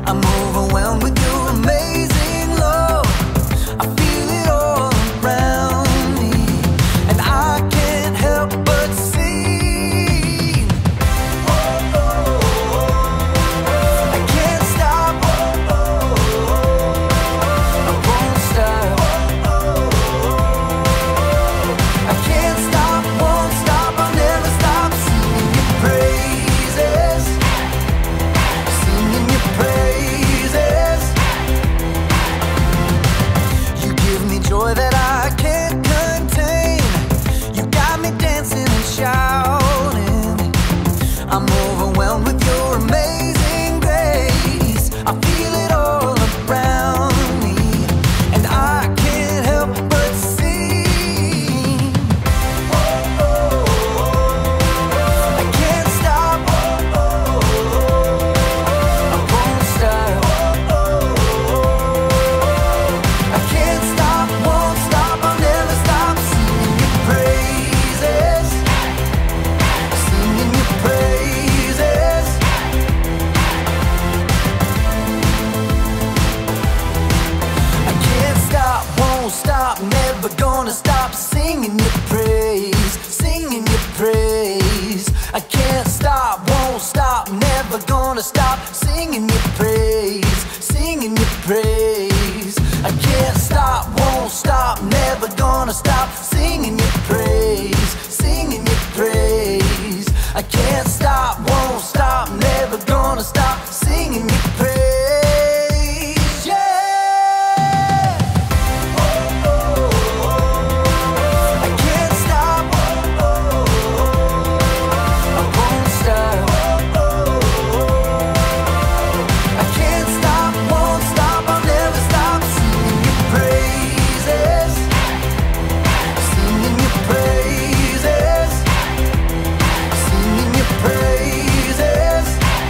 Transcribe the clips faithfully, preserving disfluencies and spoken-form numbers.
I'm overwhelmed with your amazing love. I feel it all around me, and I can't help but sing. Oh, oh, oh. I can't stop. Oh, oh, oh. I won't stop. Oh, oh, oh. I can't stop, won't stop, I'll never stop singing your praises. Singing your praises. You give me joy that I can't contain. You got me dancing and shouting. I'm overwhelmed with your amazing grace. I feel it all around me, and I can't help but sing. Oh, oh, oh. I can't stop. Oh, oh, oh. I won't stop. Oh, oh, oh. I can't stop, won't stop, I'll never stop singing your praises. Singing your praises. I can't stop, won't stop, never gonna stop singing your praise. Singing your praise. I can't stop, won't stop, never gonna stop singing your praise. Singing your praise. I can't stop, won't stop, never gonna stop singing your praise. Singing your praise. I can't stop, won't stop, never gonna stop singing your praise. Yeah. Oh, oh, oh. I can't stop. Oh, oh, oh. I won't stop. Oh, oh, oh. I can't stop, won't stop, I'll never stop singing your praises. Singing your praises. Singing your praises.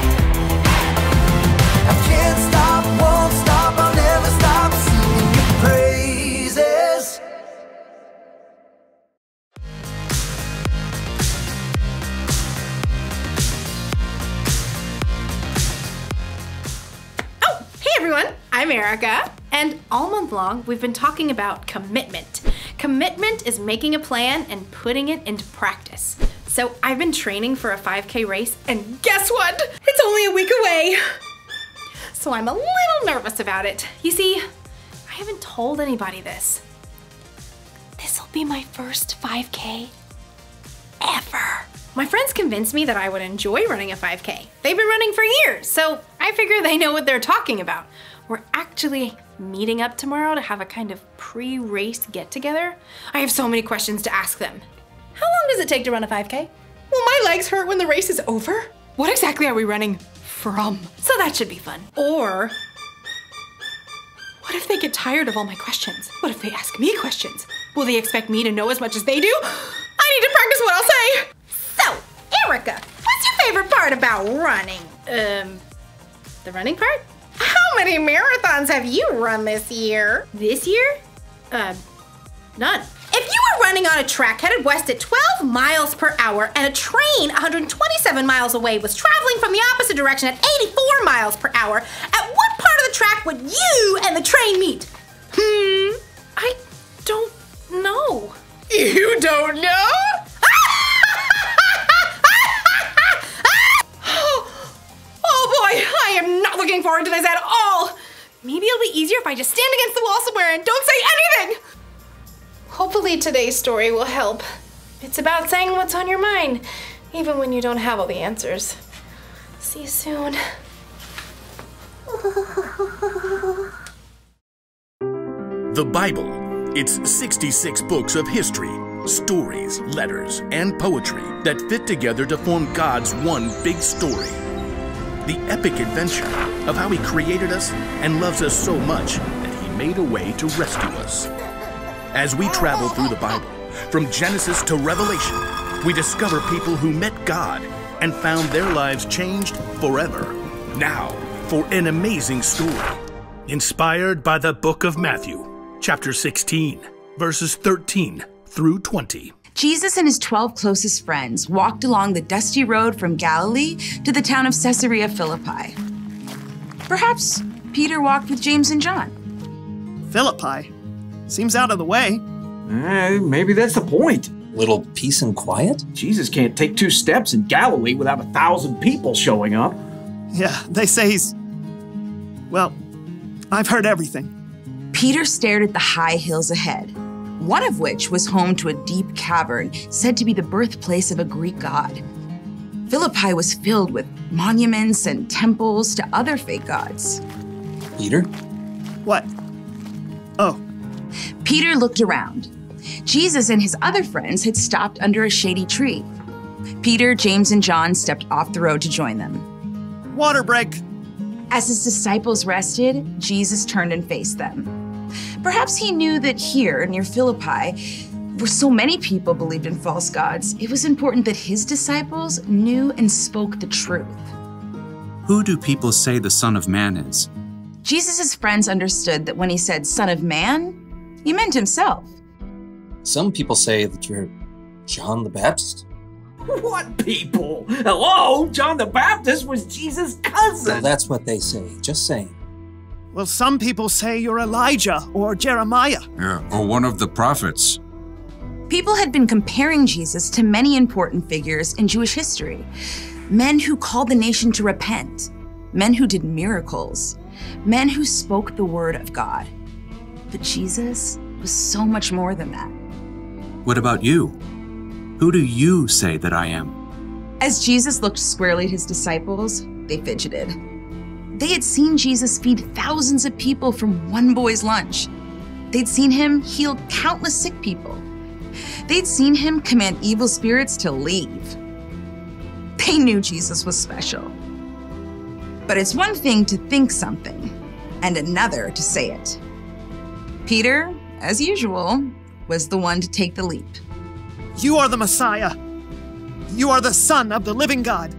I can't stop, won't stop, I'll never stop singing your praises. Oh, hey everyone, I'm Erica, and all month long we've been talking about commitment. Commitment is making a plan and putting it into practice. So I've been training for a five K race, and guess what? It's only a week away. So I'm a little nervous about it. You see, I haven't told anybody this. This'll be my first five K ever. My friends convinced me that I would enjoy running a five K. They've been running for years, so I figure they know what they're talking about. We're actually meeting up tomorrow to have a kind of pre-race get-together. I have so many questions to ask them. How long does it take to run a five K? Will my legs hurt when the race is over? What exactly are we running from? So that should be fun. Or, what if they get tired of all my questions? What if they ask me questions? Will they expect me to know as much as they do? I need to practice what I'll say. So, Erica, what's your favorite part about running? Um, the running part? How many marathons have you run this year? This year? Uh, none. If you were running on a track headed west at twelve miles per hour and a train one hundred twenty-seven miles away was traveling from the opposite direction at eighty-four miles per hour, at what part of the track would you and the train meet? Hmm, I don't know. You don't know? Oh boy, I am not looking forward to this at all. Maybe it'll be easier if I just stand against the wall somewhere and don't say anything. Hopefully today's story will help. It's about saying what's on your mind, even when you don't have all the answers. See you soon. The Bible. It's sixty-six books of history, stories, letters, and poetry that fit together to form God's one big story. The epic adventure of how He created us and loves us so much that He made a way to rescue us. As we travel through the Bible, from Genesis to Revelation, we discover people who met God and found their lives changed forever. Now, for an amazing story. Inspired by the book of Matthew, chapter sixteen, verses thirteen through twenty. Jesus and his twelve closest friends walked along the dusty road from Galilee to the town of Caesarea Philippi. Perhaps Peter walked with James and John. Philippi? Seems out of the way. Eh, maybe that's the point. Little peace and quiet? Jesus can't take two steps in Galilee without a thousand people showing up. Yeah, they say he's... Well, I've heard everything. Peter stared at the high hills ahead, one of which was home to a deep cavern said to be the birthplace of a Greek god. Philippi was filled with monuments and temples to other fake gods. Peter? What? Oh. Peter looked around. Jesus and his other friends had stopped under a shady tree. Peter, James, and John stepped off the road to join them. Water break. As his disciples rested, Jesus turned and faced them. Perhaps he knew that here, near Philippi, where so many people believed in false gods, it was important that his disciples knew and spoke the truth. Who do people say the Son of Man is? Jesus' friends understood that when he said Son of Man, he meant himself. Some people say that you're John the Baptist. What people? Hello? John the Baptist was Jesus' cousin. Well, that's what they say. Just saying. Well, some people say you're Elijah or Jeremiah. Yeah, or one of the prophets. People had been comparing Jesus to many important figures in Jewish history. Men who called the nation to repent. Men who did miracles. Men who spoke the word of God. But Jesus was so much more than that. What about you? Who do you say that I am? As Jesus looked squarely at his disciples, they fidgeted. They had seen Jesus feed thousands of people from one boy's lunch. They'd seen him heal countless sick people. They'd seen him command evil spirits to leave. They knew Jesus was special. But it's one thing to think something, and another to say it. Peter, as usual, was the one to take the leap. You are the Messiah. You are the Son of the living God.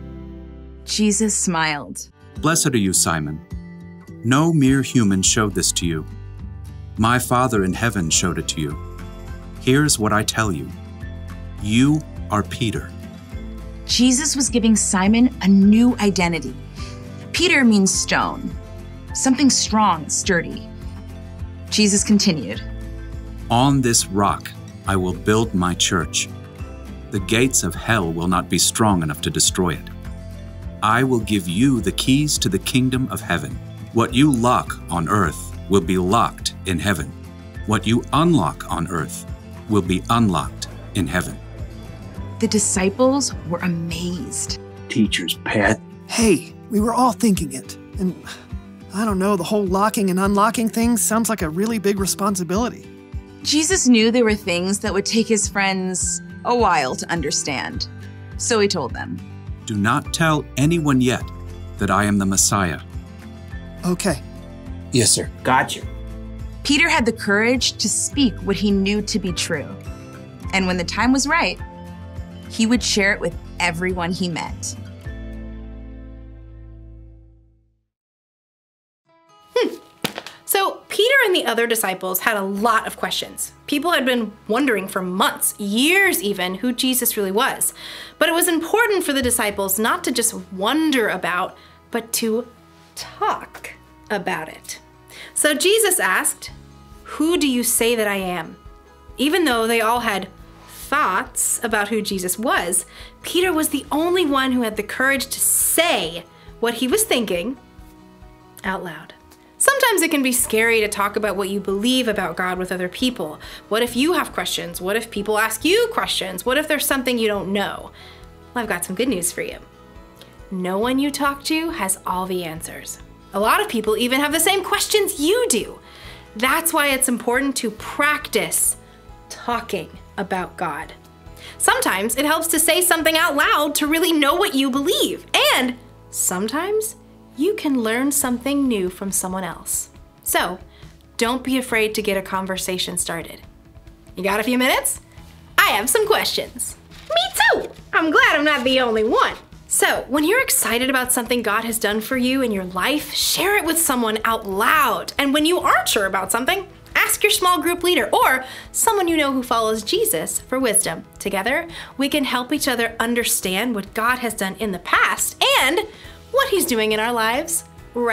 Jesus smiled. Blessed are you, Simon. No mere human showed this to you. My Father in heaven showed it to you. Here's what I tell you. You are Peter. Jesus was giving Simon a new identity. Peter means stone, something strong, sturdy. Jesus continued. On this rock I will build my church. The gates of hell will not be strong enough to destroy it. I will give you the keys to the kingdom of heaven. What you lock on earth will be locked in heaven. What you unlock on earth will be unlocked in heaven. The disciples were amazed. Teacher's pet. Hey, we were all thinking it. And I don't know, the whole locking and unlocking thing sounds like a really big responsibility. Jesus knew there were things that would take his friends a while to understand. So he told them, Do not tell anyone yet that I am the Messiah. Okay. Yes, sir. Gotcha. Peter had the courage to speak what he knew to be true. And when the time was right, he would share it with everyone he met. Hmm. So Peter and the other disciples had a lot of questions. People had been wondering for months, years even, who Jesus really was. But it was important for the disciples not to just wonder about, but to talk about it. So Jesus asked, "Who do you say that I am?" Even though they all had thoughts about who Jesus was, Peter was the only one who had the courage to say what he was thinking out loud. Sometimes it can be scary to talk about what you believe about God with other people. What if you have questions? What if people ask you questions? What if there's something you don't know? Well, I've got some good news for you. No one you talk to has all the answers. A lot of people even have the same questions you do. That's why it's important to practice talking about God. Sometimes it helps to say something out loud to really know what you believe. And sometimes you can learn something new from someone else. So don't be afraid to get a conversation started. You got a few minutes? I have some questions. Me too! I'm glad I'm not the only one. So when you're excited about something God has done for you in your life, share it with someone out loud. And when you aren't sure about something, ask your small group leader or someone you know who follows Jesus for wisdom. Together, we can help each other understand what God has done in the past and what he's doing in our lives right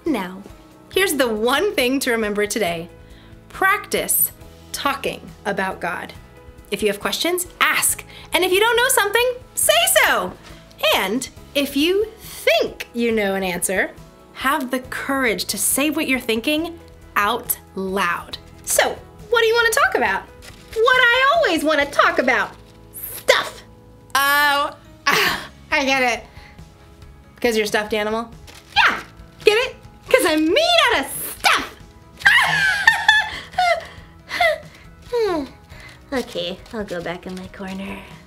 Now, here's the one thing to remember today. Practice talking about God. If you have questions, ask. And if you don't know something, say so. And if you think you know an answer, have the courage to say what you're thinking out loud. So, what do you want to talk about? What I always want to talk about. Stuff. Oh, ah, I get it. Because you're a stuffed animal? Yeah, get it? Because I'm made out of stuff. Okay, I'll go back in my corner.